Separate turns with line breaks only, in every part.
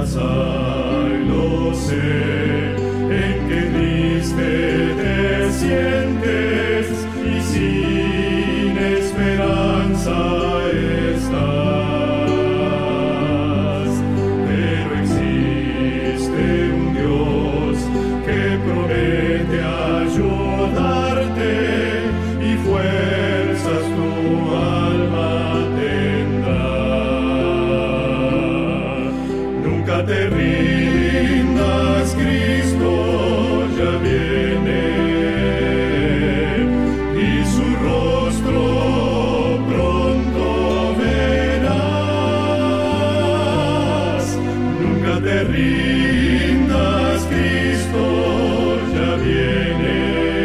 hay, lo sé, en qué triste te sientes y sin esperanza estás. Pero existe un Dios que promete ayudarte y fuerzas tu alma tendrá. Nunca te rindas, Cristo ya viene, y su rostro pronto verás. Nunca te rindas, Cristo ya viene,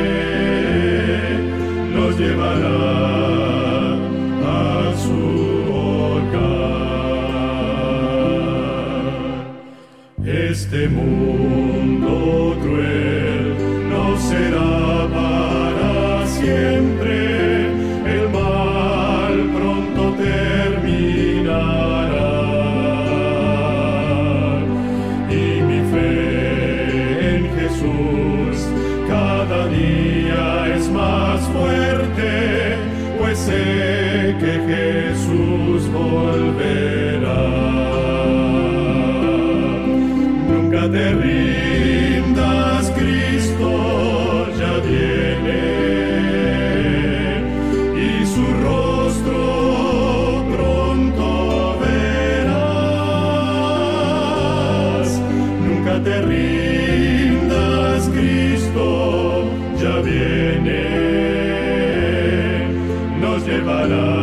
nos llevará a su hogar. Este mundo cruel no será para siempre, el mal pronto terminará. Y mi fe en Jesús cada día es más fuerte, pues sé que Jesús volverá. Nunca te rindas, Cristo ya viene, y su rostro pronto verás. Nunca te rindas, Cristo ya viene, nos llevará